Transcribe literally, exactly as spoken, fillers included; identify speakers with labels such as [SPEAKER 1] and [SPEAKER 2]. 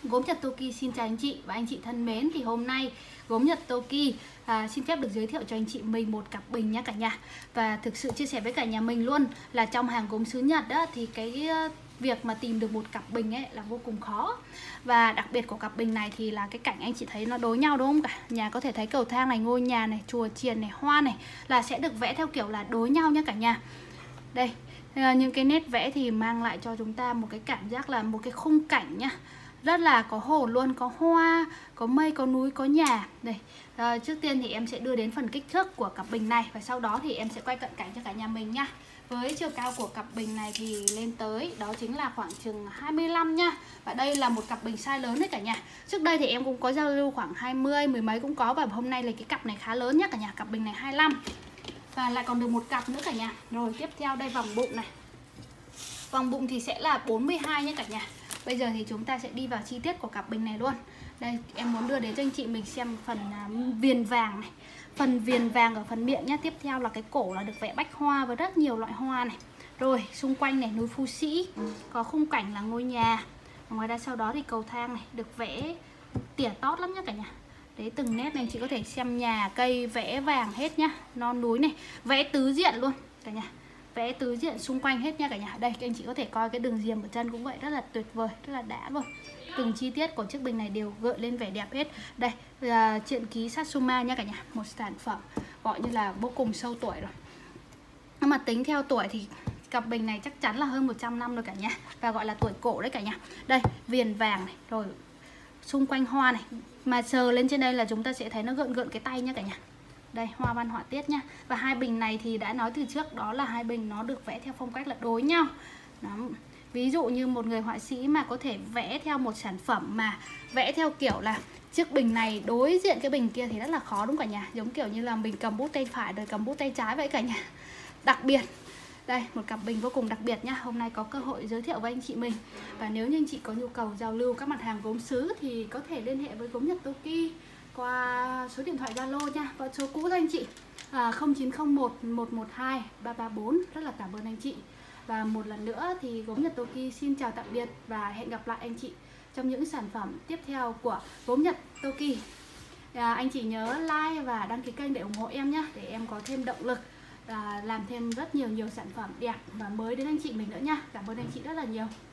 [SPEAKER 1] Gốm Nhật Toki xin chào anh chị và anh chị thân mến. Thì hôm nay Gốm Nhật Toki à, xin phép được giới thiệu cho anh chị mình một cặp bình nha cả nhà. Và thực sự chia sẻ với cả nhà mình luôn là trong hàng gốm xứ Nhật á, thì cái việc mà tìm được một cặp bình ấy là vô cùng khó. Và đặc biệt của cặp bình này thì là cái cảnh anh chị thấy nó đối nhau đúng không cả nhà? Có thể thấy cầu thang này, ngôi nhà này, chùa chiền này, hoa này là sẽ được vẽ theo kiểu là đối nhau nha cả nhà. Đây, những cái nét vẽ thì mang lại cho chúng ta một cái cảm giác là một cái khung cảnh nhá, rất là có hồn luôn, có hoa, có mây, có núi, có nhà. Đây, à, trước tiên thì em sẽ đưa đến phần kích thước của cặp bình này và sau đó thì em sẽ quay cận cảnh cho cả nhà mình nha. Với chiều cao của cặp bình này thì lên tới đó chính là khoảng chừng hai mươi lăm nha. Và đây là một cặp bình size lớn đấy cả nhà. Trước đây thì em cũng có giao lưu khoảng hai mươi, mười mấy cũng có, và hôm nay là cái cặp này khá lớn nhá cả nhà. Cặp bình này hai mươi lăm. Và lại còn được một cặp nữa cả nhà. Rồi tiếp theo đây vòng bụng này. Vòng bụng thì sẽ là bốn mươi hai nhé cả nhà. Bây giờ thì chúng ta sẽ đi vào chi tiết của cặp bình này luôn. Đây, em muốn đưa đến cho anh chị mình xem phần uh, viền vàng này. Phần viền vàng ở phần miệng nhé. Tiếp theo là cái cổ là được vẽ bách hoa với rất nhiều loại hoa này. Rồi, xung quanh này núi Phú Sĩ, có khung cảnh là ngôi nhà. Và ngoài ra sau đó thì cầu thang này được vẽ tỉa tót lắm nhé cả nhà. Đấy, từng nét này chị có thể xem nhà, cây vẽ vàng hết nhá. Non núi này, vẽ tứ diện luôn cả nhà. Vẽ tứ diện xung quanh hết nha cả nhà. Đây, các anh chị có thể coi cái đường diềm ở chân cũng vậy, rất là tuyệt vời, rất là đã luôn. Từng chi tiết của chiếc bình này đều gợi lên vẻ đẹp hết. Đây là truyện ký Satsuma nha cả nhà. Một sản phẩm gọi như là vô cùng sâu tuổi rồi. Nhưng mà tính theo tuổi thì cặp bình này chắc chắn là hơn một trăm năm rồi cả nhà. Và gọi là tuổi cổ đấy cả nhà. Đây, viền vàng này, rồi xung quanh hoa này. Mà sờ lên trên đây là chúng ta sẽ thấy nó gợn gợn cái tay nha cả nhà. Đây, hoa văn họa tiết nhá. Và hai bình này thì đã nói từ trước, đó là hai bình nó được vẽ theo phong cách là đối nhau. Đó. Ví dụ như một người họa sĩ mà có thể vẽ theo một sản phẩm mà vẽ theo kiểu là chiếc bình này đối diện cái bình kia thì rất là khó đúng cả nhà. Giống kiểu như là mình cầm bút tay phải rồi cầm bút tay trái vậy cả nhà. Đặc biệt, đây một cặp bình vô cùng đặc biệt nhá. Hôm nay có cơ hội giới thiệu với anh chị mình. Và nếu như anh chị có nhu cầu giao lưu các mặt hàng gốm sứ thì có thể liên hệ với Gốm Nhật Toki qua số điện thoại Zalo nha, và số cũ thôi anh chị, à, không chín không một một một hai ba ba bốn. Rất là cảm ơn anh chị. Và một lần nữa thì Gốm Nhật Toki xin chào tạm biệt và hẹn gặp lại anh chị trong những sản phẩm tiếp theo của Gốm Nhật Toki. À, anh chị nhớ like và đăng ký kênh để ủng hộ em nhé, để em có thêm động lực à, làm thêm rất nhiều nhiều sản phẩm đẹp và mới đến anh chị mình nữa nha. Cảm ơn anh chị rất là nhiều.